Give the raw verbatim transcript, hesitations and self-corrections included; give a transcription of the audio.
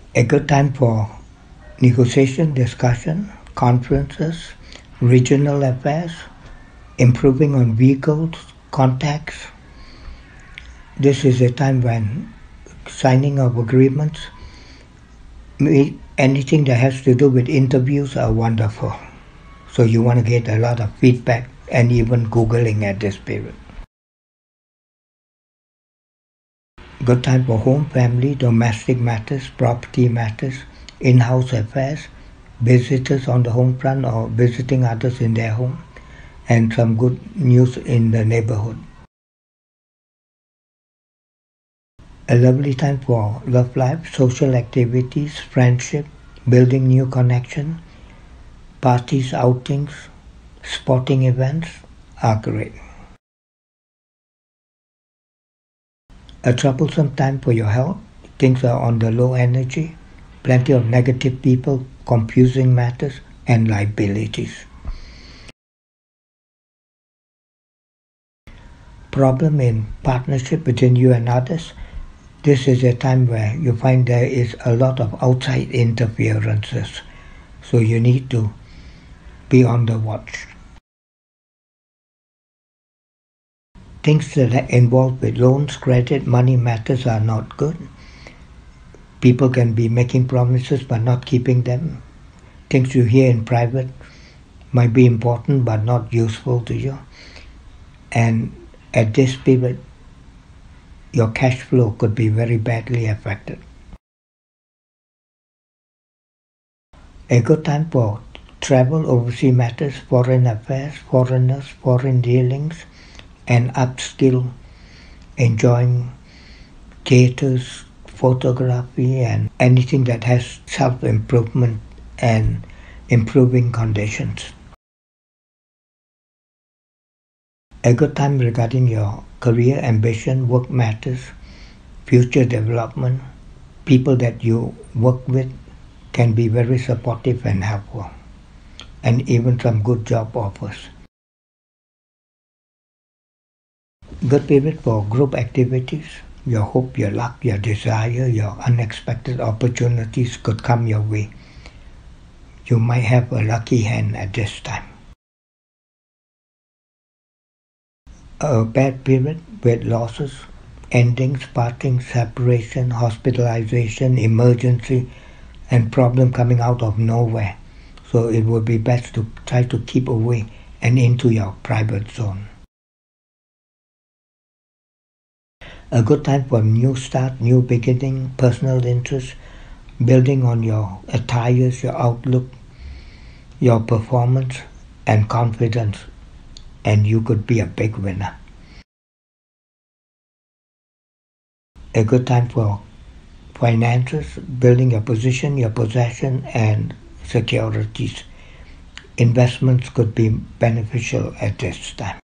A good time for negotiation, discussion, conferences, regional affairs, improving on vehicles, contacts. This is a time when signing of agreements, anything that has to do with interviews are wonderful. So you want to get a lot of feedback and even Googling at this period. Good time for home, family, domestic matters, property matters, in-house affairs, visitors on the home front or visiting others in their home, and some good news in the neighborhood. A lovely time for love life, social activities, friendship, building new connection, parties, outings, sporting events are great. A troublesome time for your health, things are on the low energy, plenty of negative people, confusing matters, and liabilities. Problem in partnership between you and others. This is a time where you find there is a lot of outside interferences, so you need to be on the watch. Things that are involved with loans, credit, money matters are not good. People can be making promises but not keeping them. Things you hear in private might be important but not useful to you. And at this period, your cash flow could be very badly affected. A good time for travel, overseas matters, foreign affairs, foreigners, foreign dealings, and upskill, enjoying theaters, photography, and anything that has self-improvement and improving conditions. A good time regarding your career, ambition, work matters, future development. People that you work with can be very supportive and helpful, and even some good job offers. Good period for group activities. Your hope, your luck, your desire, your unexpected opportunities could come your way. You might have a lucky hand at this time. A bad period with losses, endings, parting, separation, hospitalization, emergency, and problem coming out of nowhere. So it would be best to try to keep away and into your private zone. A good time for new start, new beginning, personal interest, building on your attires, your outlook, your performance, and confidence, and you could be a big winner. A good time for finances, building your position, your possession, and securities. Investments could be beneficial at this time.